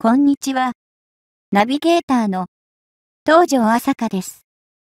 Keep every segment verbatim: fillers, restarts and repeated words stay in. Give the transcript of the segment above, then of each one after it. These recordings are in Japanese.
こんにちは。ナビゲーターの東條朝香です。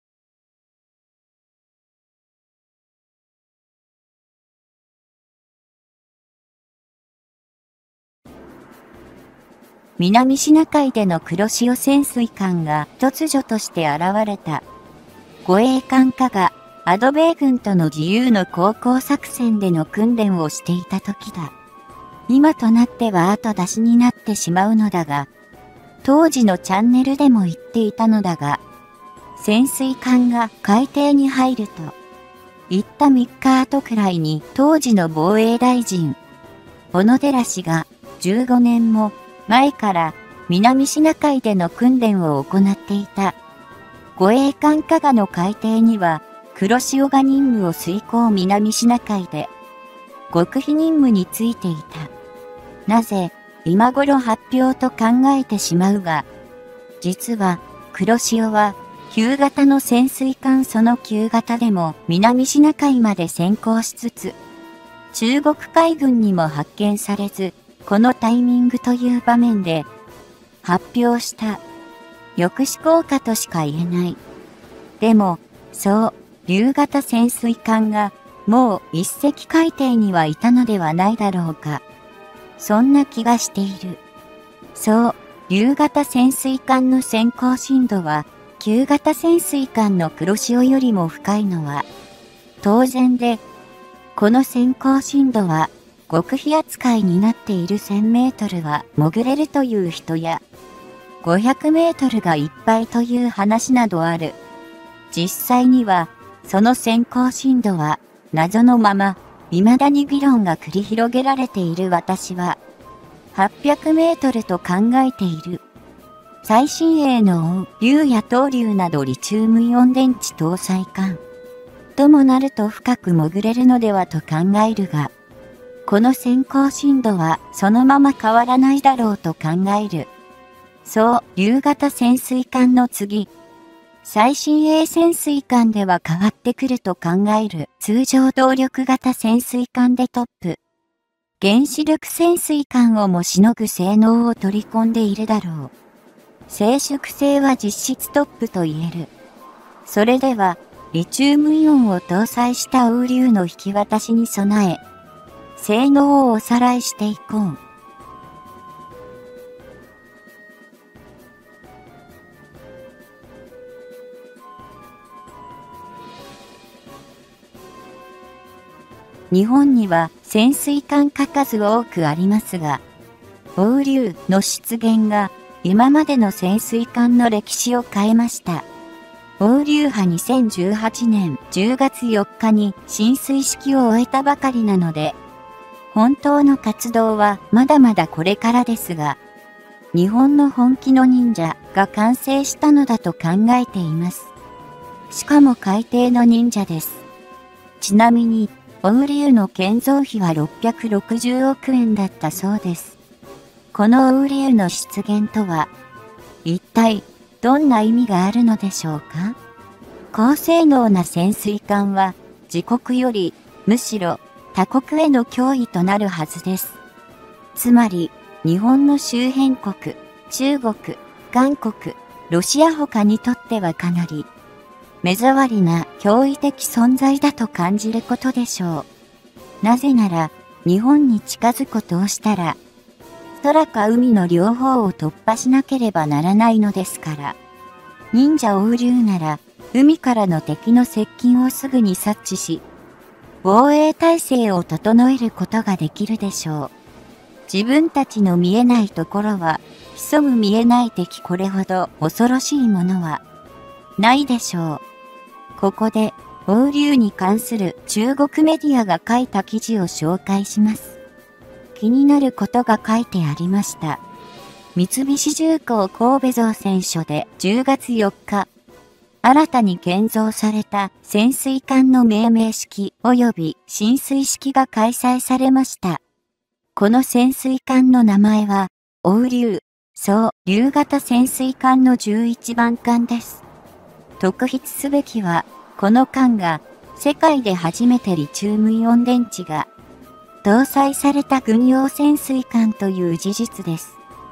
南シナ海での黒潮潜水艦が突如として現れた。護衛艦加賀、アドベイ軍との自由の航行作戦での訓練をしていた時だ。今となっては後出しになってしまうのだが、当時のチャンネルでも言っていたのだが、潜水艦が海底に入ると、言ったみっかごくらいに当時の防衛大臣、小野寺氏がじゅうごねんも前から南シナ海での訓練を行っていた。護衛艦加賀の海底には黒潮が任務を遂行南シナ海で極秘任務についていた。なぜ今頃発表と考えてしまうが、実は黒潮は旧型の潜水艦その旧型でも南シナ海まで先行しつつ、中国海軍にも発見されず、このタイミングという場面で発表した抑止効果としか言えない。でも、そう、竜型潜水艦がもう一隻海底にはいたのではないだろうか。そんな気がしている。そう、竜型潜水艦の先行深度は旧型潜水艦の黒潮よりも深いのは当然で、この先行深度は極秘扱いになっているせんメートルは潜れるという人や、ごひゃくメートルがいっぱいという話などある。実際には、その先行深度は謎のまま、未だに議論が繰り広げられている私は、はっぴゃくメートルと考えている。最新鋭の竜や東竜などリチウムイオン電池搭載艦。ともなると深く潜れるのではと考えるが、この先行深度はそのまま変わらないだろうと考える。そう、竜型潜水艦の次。最新鋭潜水艦では変わってくると考える通常動力型潜水艦でトップ。原子力潜水艦をもしのぐ性能を取り込んでいるだろう。静粛性は実質トップと言える。それでは、リチウムイオンを搭載した欧竜の引き渡しに備え、性能をおさらいしていこう。日本には潜水艦が数多くありますが、欧竜の出現が今までの潜水艦の歴史を変えました。欧竜はにせんじゅうはちねんじゅうがつよっかに進水式を終えたばかりなので、本当の活動はまだまだこれからですが、日本の本気の忍者が完成したのだと考えています。しかも海底の忍者です。ちなみに、欧竜の建造費はろっぴゃくろくじゅうおくえんだったそうです。この欧竜の出現とは、一体どんな意味があるのでしょうか？高性能な潜水艦は自国よりむしろ他国への脅威となるはずです。つまり、日本の周辺国、中国、韓国、ロシア他にとってはかなり目障りな驚異的存在だと感じることでしょう。なぜなら、日本に近づくことをしたら、空か海の両方を突破しなければならないのですから。忍者欧竜なら、海からの敵の接近をすぐに察知し、防衛体制を整えることができるでしょう。自分たちの見えないところは、潜む見えない敵これほど恐ろしいものはないでしょう。ここで、欧竜に関する中国メディアが書いた記事を紹介します。気になることが書いてありました。三菱重工神戸造船所でじゅうがつよっか、新たに建造された潜水艦の命名式及び進水式が開催されました。この潜水艦の名前は、欧竜、そう、竜型潜水艦のじゅういちばん艦です。特筆すべきは、この艦が世界で初めてリチウムイオン電池が搭載された軍用潜水艦という事実です。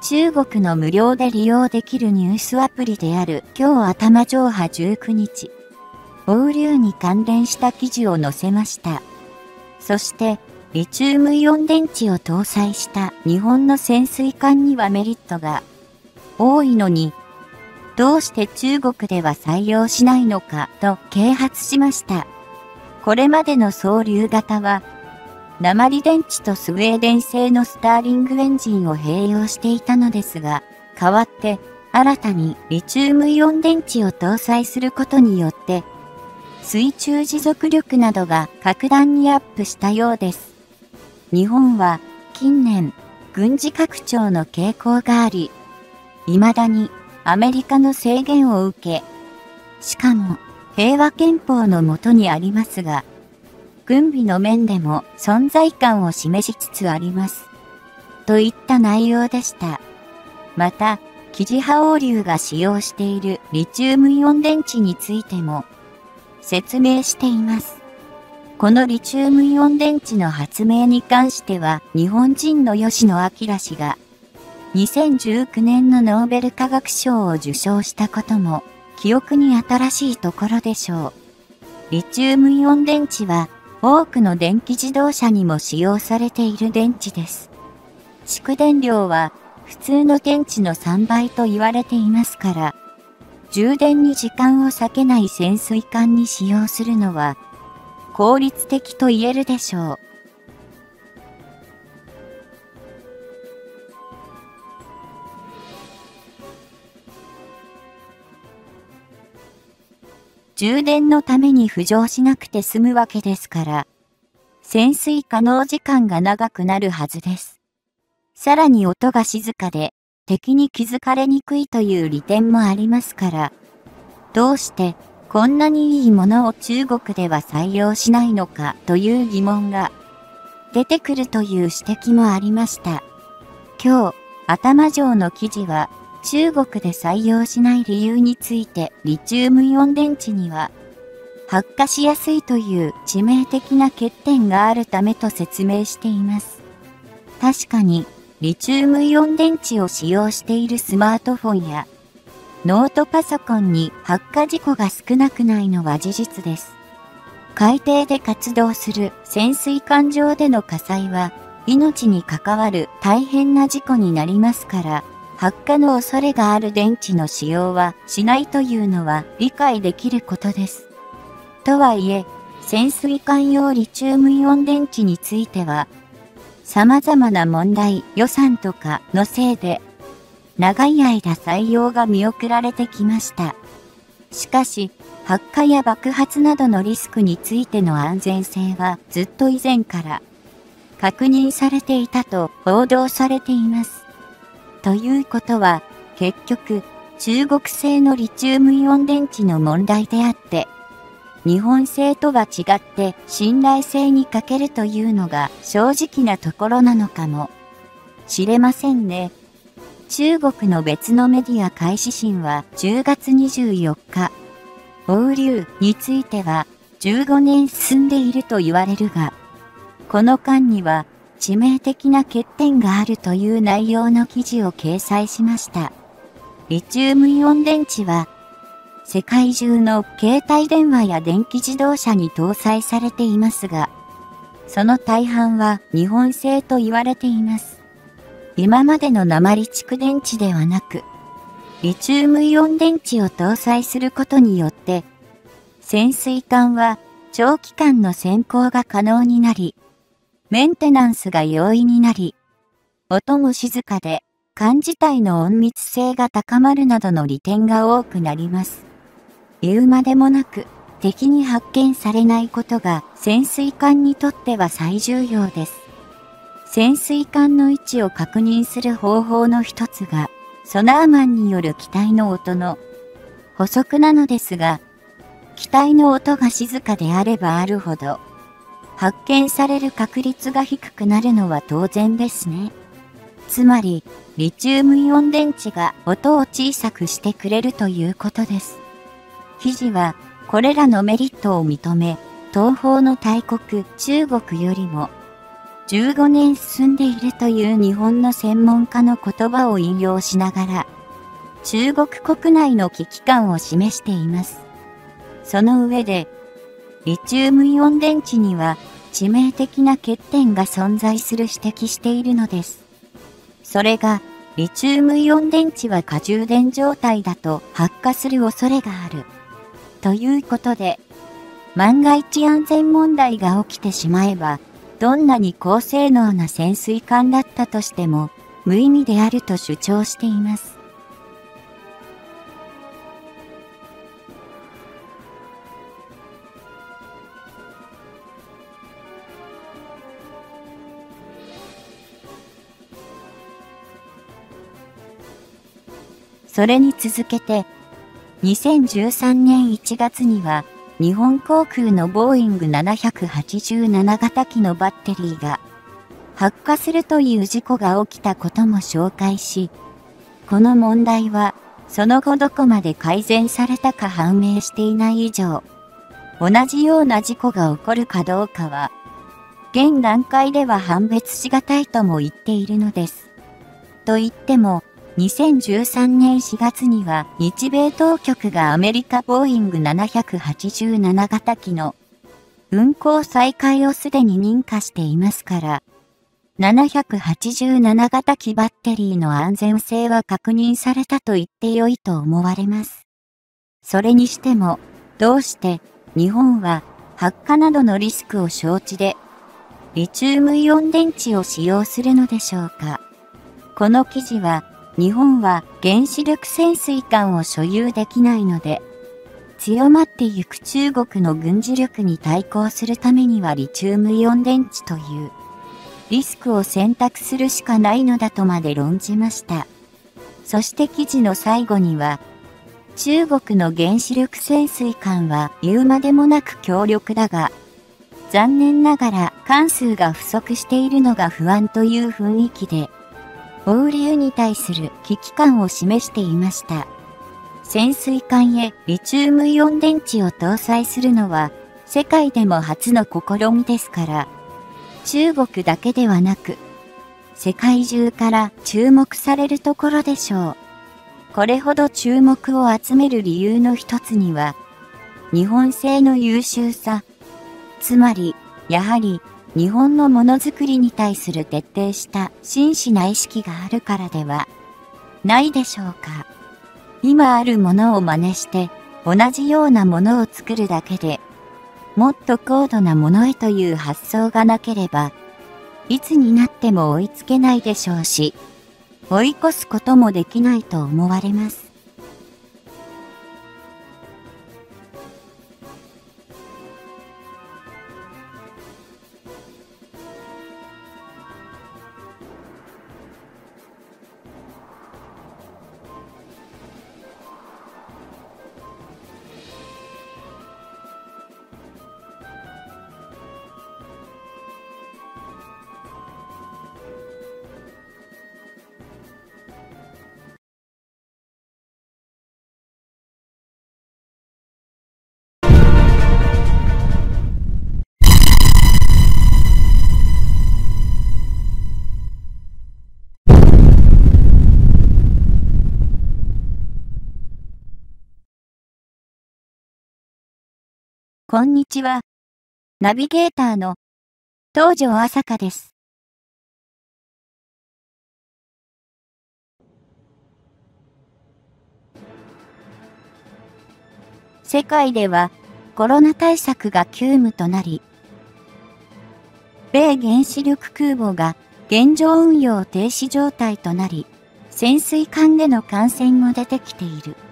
中国の無料で利用できるニュースアプリである今日頭上波じゅうくにち、オウリュウに関連した記事を載せました。そして、リチウムイオン電池を搭載した日本の潜水艦にはメリットが多いのに、どうして中国では採用しないのかと啓発しました。これまでの総流型は、鉛電池とスウェーデン製のスターリングエンジンを併用していたのですが、代わって新たにリチウムイオン電池を搭載することによって、水中持続力などが格段にアップしたようです。日本は近年軍事拡張の傾向があり、未だにアメリカの制限を受け、しかも平和憲法の下にありますが、軍備の面でも存在感を示しつつあります。といった内容でした。また、キジハオウリュウが使用しているリチウムイオン電池についても説明しています。このリチウムイオン電池の発明に関しては、日本人の吉野彰氏がにせんじゅうきゅうねんのノーベル化学賞を受賞したことも記憶に新しいところでしょう。リチウムイオン電池は多くの電気自動車にも使用されている電池です。蓄電量は普通の電池のさんばいと言われていますから、充電に時間を割けない潜水艦に使用するのは効率的と言えるでしょう。充電のために浮上しなくて済むわけですから、潜水可能時間が長くなるはずです。さらに音が静かで敵に気づかれにくいという利点もありますから、どうしてこんなにいいものを中国では採用しないのかという疑問が出てくるという指摘もありました。今日、頭上の記事は、中国で採用しない理由についてリチウムイオン電池には発火しやすいという致命的な欠点があるためと説明しています。確かにリチウムイオン電池を使用しているスマートフォンやノートパソコンに発火事故が少なくないのは事実です。海底で活動する潜水艦上での火災は命に関わる大変な事故になりますから、発火の恐れがある電池の使用はしないというのは理解できることです。とはいえ、潜水艦用リチウムイオン電池については、様々な問題、予算とかのせいで、長い間採用が見送られてきました。しかし、発火や爆発などのリスクについての安全性はずっと以前から確認されていたと報道されています。ということは、結局、中国製のリチウムイオン電池の問題であって、日本製とは違って信頼性に欠けるというのが正直なところなのかもしれませんね。中国の別のメディア海視新はじゅうがつにじゅうよっか、オウリュウについてはじゅうごねん進んでいると言われるが、この間には、致命的な欠点があるという内容の記事を掲載しました。リチウムイオン電池は、世界中の携帯電話や電気自動車に搭載されていますが、その大半は日本製と言われています。今までの鉛蓄電池ではなく、リチウムイオン電池を搭載することによって、潜水艦は長期間の潜航が可能になり、メンテナンスが容易になり、音も静かで、艦自体の隠密性が高まるなどの利点が多くなります。言うまでもなく、敵に発見されないことが潜水艦にとっては最重要です。潜水艦の位置を確認する方法の一つが、ソナーマンによる機体の音の補足なのですが、機体の音が静かであればあるほど、発見される確率が低くなるのは当然ですね。つまり、リチウムイオン電池が音を小さくしてくれるということです。記事は、これらのメリットを認め、東方の大国中国よりも、 じゅうごねん進んでいるという日本の専門家の言葉を引用しながら、中国国内の危機感を示しています。その上で、リチウムイオン電池には致命的な欠点が存在する指摘しているのです。それが、リチウムイオン電池は過充電状態だと発火する恐れがある。ということで、万が一安全問題が起きてしまえば、どんなに高性能な潜水艦だったとしても無意味であると主張しています。それに続けて、にせんじゅうさんねんいちがつには、日本航空のボーイングななひゃくはちじゅうなな型機のバッテリーが発火するという事故が起きたことも紹介し、この問題はその後どこまで改善されたか判明していない以上、同じような事故が起こるかどうかは、現段階では判別しがたいとも言っているのです。と言っても、にせんじゅうさんねんしがつには日米当局がアメリカボーイングななひゃくはちじゅうなな型機の運航再開をすでに認可していますから、ななひゃくはちじゅうなな型機バッテリーの安全性は確認されたと言ってよいと思われます。それにしても、どうして日本は発火などのリスクを承知で、リチウムイオン電池を使用するのでしょうか。この記事は、日本は原子力潜水艦を所有できないので、強まってゆく中国の軍事力に対抗するためにはリチウムイオン電池というリスクを選択するしかないのだとまで論じました。そして記事の最後には、中国の原子力潜水艦は言うまでもなく強力だが、残念ながら艦数が不足しているのが不安という雰囲気で、放流に対する危機感を示していました。潜水艦へリチウムイオン電池を搭載するのは世界でも初の試みですから、中国だけではなく、世界中から注目されるところでしょう。これほど注目を集める理由の一つには、日本製の優秀さ、つまり、やはり、日本のものづくりに対する徹底した真摯な意識があるからではないでしょうか。今あるものを真似して同じようなものを作るだけでもっと高度なものへという発想がなければいつになっても追いつけないでしょうし、追い越すこともできないと思われます。こんにちは。ナビゲーターの東條朝香です。世界ではコロナ対策が急務となり、米原子力空母が現状運用停止状態となり、潜水艦での感染も出てきている。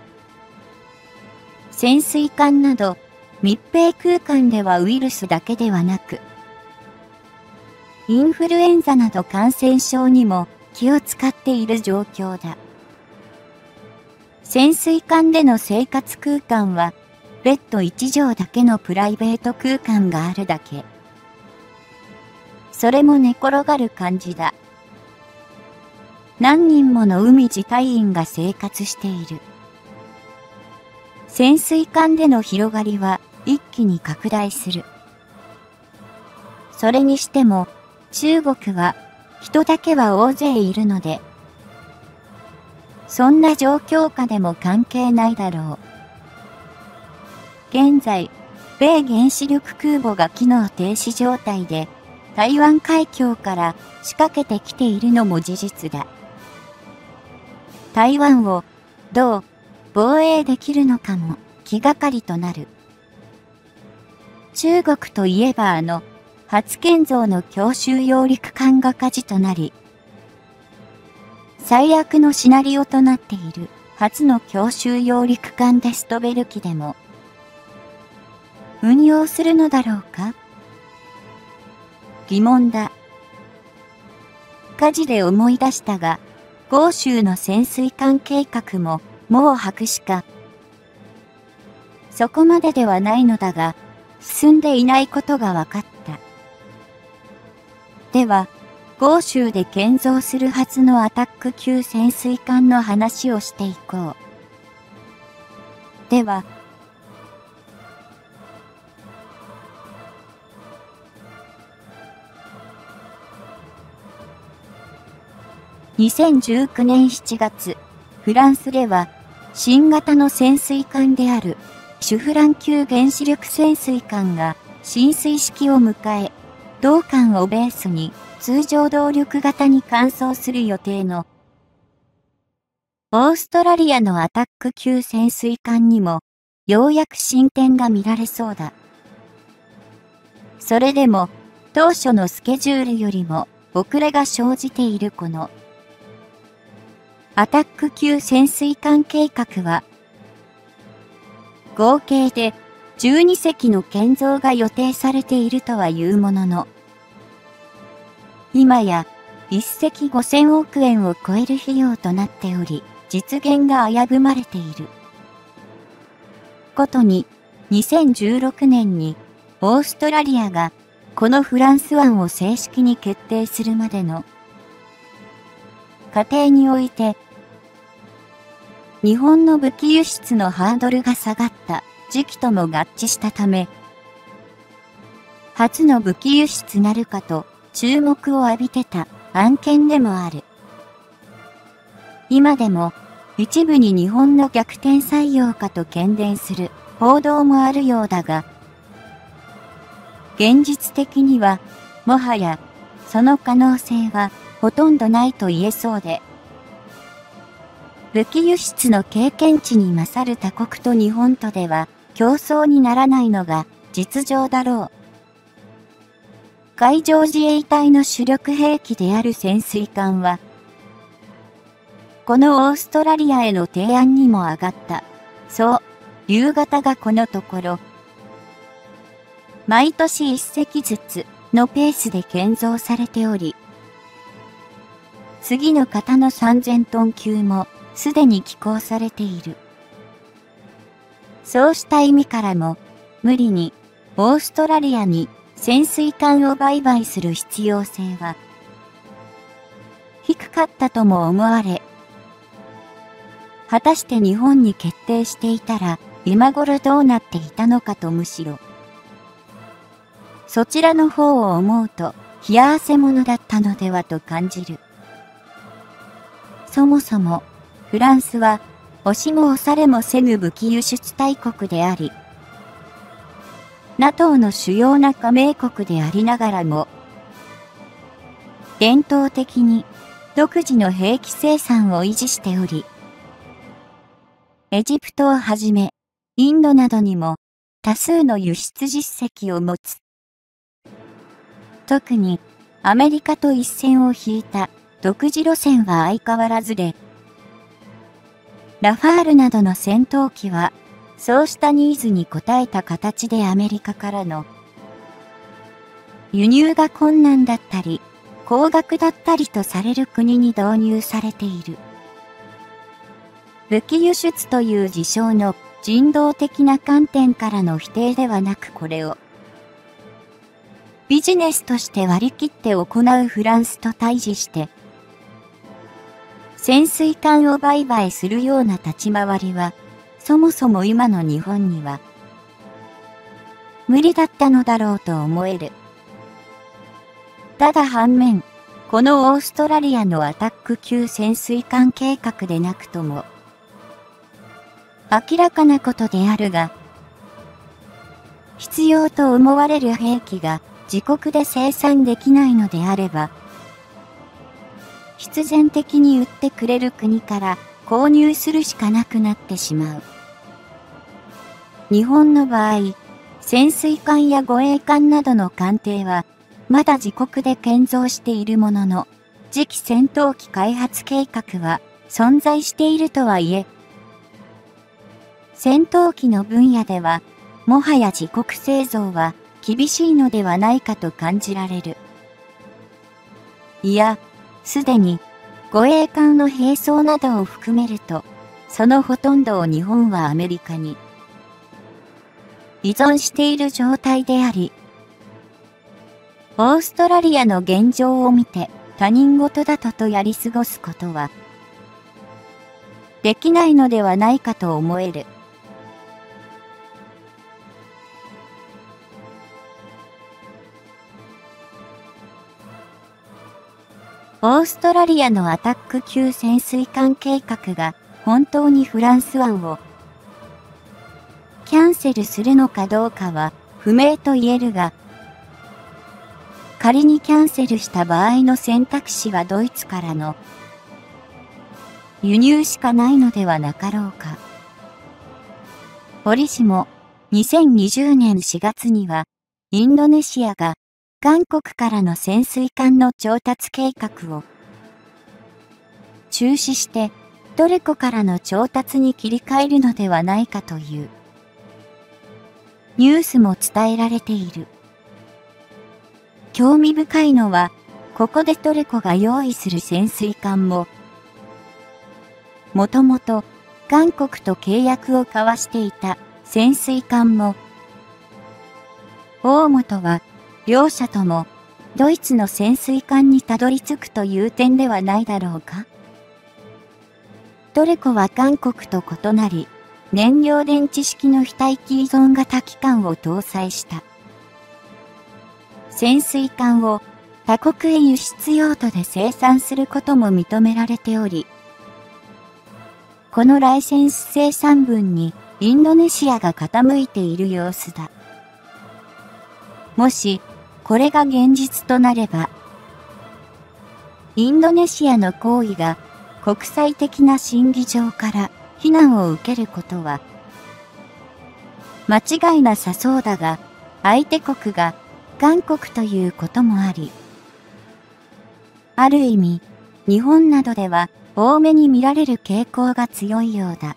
潜水艦など密閉空間ではウイルスだけではなく、インフルエンザなど感染症にも気を使っている状況だ。潜水艦での生活空間は、ベッド一畳だけのプライベート空間があるだけ。それも寝転がる感じだ。何人もの海自隊員が生活している。潜水艦での広がりは一気に拡大する。それにしても、 中国は人だけは大勢いるので、そんな状況下でも関係ないだろう。現在、米原子力空母が機能停止状態で、台湾海峡から仕掛けてきているのも事実だ。台湾をどう防衛できるのかも気がかりとなる。中国といえばあの初建造の強襲揚陸艦が火事となり、最悪のシナリオとなっている初の強襲揚陸艦デストベル機でも運用するのだろうか？疑問だ。火事で思い出したが、豪州の潜水艦計画ももう白紙か。そこまでではないのだが、進んでいないことが分かった。では、豪州で建造するはずのアタック級潜水艦の話をしていこう。では、にせんじゅうきゅうねんしちがつ、フランスでは、新型の潜水艦である、シュフラン級原子力潜水艦が進水式を迎え、同艦をベースに通常動力型に換装する予定の、オーストラリアのアタック級潜水艦にも、ようやく進展が見られそうだ。それでも、当初のスケジュールよりも遅れが生じているこの、アタック級潜水艦計画は、合計でじゅうにせきの建造が予定されているとはいうものの、今やいっせきごせんおくえんを超える費用となっており、実現が危ぶまれている。ことに、にせんじゅうろくねんにオーストラリアがこのフランス案を正式に決定するまでの過程において、日本の武器輸出のハードルが下がった時期とも合致したため、初の武器輸出なるかと注目を浴びてた案件でもある。今でも一部に日本の逆転採用かと喧伝する報道もあるようだが、現実的にはもはやその可能性はほとんどないと言えそうで、武器輸出の経験値に勝る他国と日本とでは競争にならないのが実情だろう。海上自衛隊の主力兵器である潜水艦は、このオーストラリアへの提案にも上がった、そう、夕方がこのところ、毎年一隻ずつのペースで建造されており、次の型のさんぜんトン級もすでに寄港されている。そうした意味からも、無理にオーストラリアに潜水艦を売買する必要性は低かったとも思われ、果たして日本に決定していたら今頃どうなっていたのかとむしろ、そちらの方を思うと冷や汗ものだったのではと感じる。そもそもフランスは押しも押されもせぬ武器輸出大国であり、ナトー の主要な加盟国でありながらも、伝統的に独自の兵器生産を維持しており、エジプトをはじめ、インドなどにも多数の輸出実績を持つ。特にアメリカと一線を引いた独自路線は相変わらずで、ラファールなどの戦闘機は、そうしたニーズに応えた形でアメリカからの輸入が困難だったり、高額だったりとされる国に導入されている。武器輸出という事象の人道的な観点からの否定ではなく、これをビジネスとして割り切って行うフランスと対峙して、潜水艦を売買するような立ち回りは、そもそも今の日本には無理だったのだろうと思える。 ただ反面、このオーストラリアのアタック級潜水艦計画でなくとも、明らかなことであるが、必要と思われる兵器が自国で生産できないのであれば、必然的に売ってくれる国から購入するしかなくなってしまう。日本の場合、潜水艦や護衛艦などの艦艇は、まだ自国で建造しているものの、次期戦闘機開発計画は存在しているとはいえ、戦闘機の分野では、もはや自国製造は厳しいのではないかと感じられる。いや、すでに護衛艦の兵装などを含めると、そのほとんどを日本はアメリカに依存している状態であり、オーストラリアの現状を見て他人事だととやり過ごすことはできないのではないかと思える。オーストラリアのアタック級潜水艦計画が本当にフランス湾をキャンセルするのかどうかは不明と言えるが、仮にキャンセルした場合の選択肢はドイツからの輸入しかないのではなかろうか。折しもにせんにじゅうねんしがつにはインドネシアが韓国からの潜水艦の調達計画を中止してトルコからの調達に切り替えるのではないかというニュースも伝えられている。興味深いのは、ここでトルコが用意する潜水艦も、もともと韓国と契約を交わしていた潜水艦も、大本は両者ともドイツの潜水艦にたどり着くという点ではないだろうか。トルコは韓国と異なり、燃料電池式の非待機依存型機関を搭載した潜水艦を他国へ輸出用途で生産することも認められており、このライセンス生産分にインドネシアが傾いている様子だ。もしこれが現実となれば、インドネシアの行為が国際的な審議場から非難を受けることは間違いなさそうだが、相手国が韓国ということもあり、ある意味日本などでは多めに見られる傾向が強いようだ。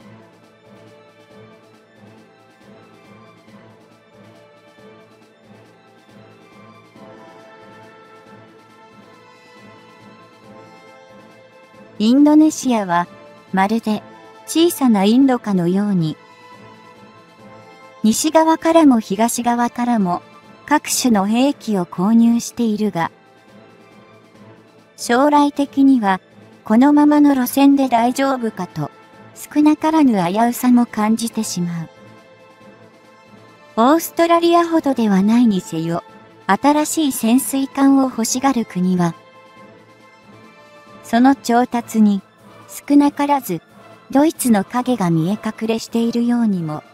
インドネシアはまるで小さなインドかのように、西側からも東側からも各種の兵器を購入しているが、将来的にはこのままの路線で大丈夫かと少なからぬ危うさも感じてしまう。オーストラリアほどではないにせよ、新しい潜水艦を欲しがる国は、その調達に少なからずドイツの影が見え隠れしているようにも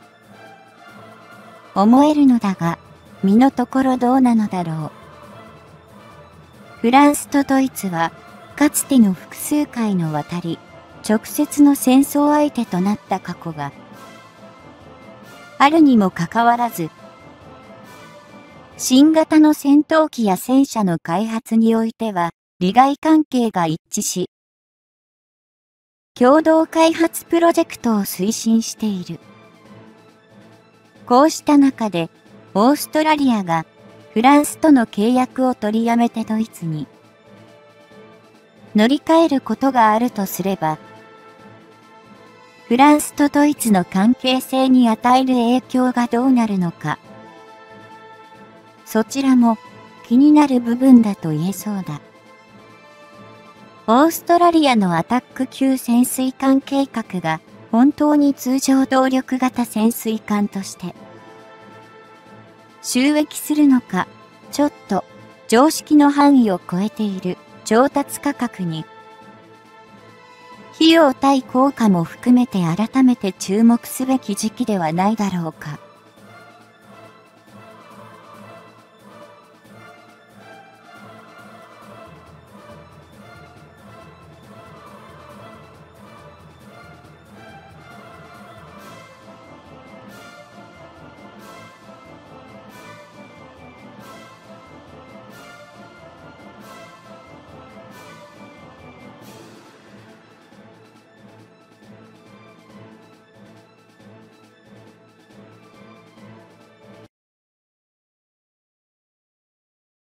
思えるのだが、身のところどうなのだろう。フランスとドイツはかつての複数回の渡り直接の戦争相手となった過去があるにもかかわらず、新型の戦闘機や戦車の開発においては利害関係が一致し、共同開発プロジェクトを推進している。こうした中で、オーストラリアがフランスとの契約を取りやめてドイツに乗り換えることがあるとすれば、フランスとドイツの関係性に与える影響がどうなるのか、そちらも気になる部分だと言えそうだ。オーストラリアのアタック級潜水艦計画が本当に通常動力型潜水艦として収益するのか、ちょっと常識の範囲を超えている調達価格に、費用対効果も含めて改めて注目すべき時期ではないだろうか。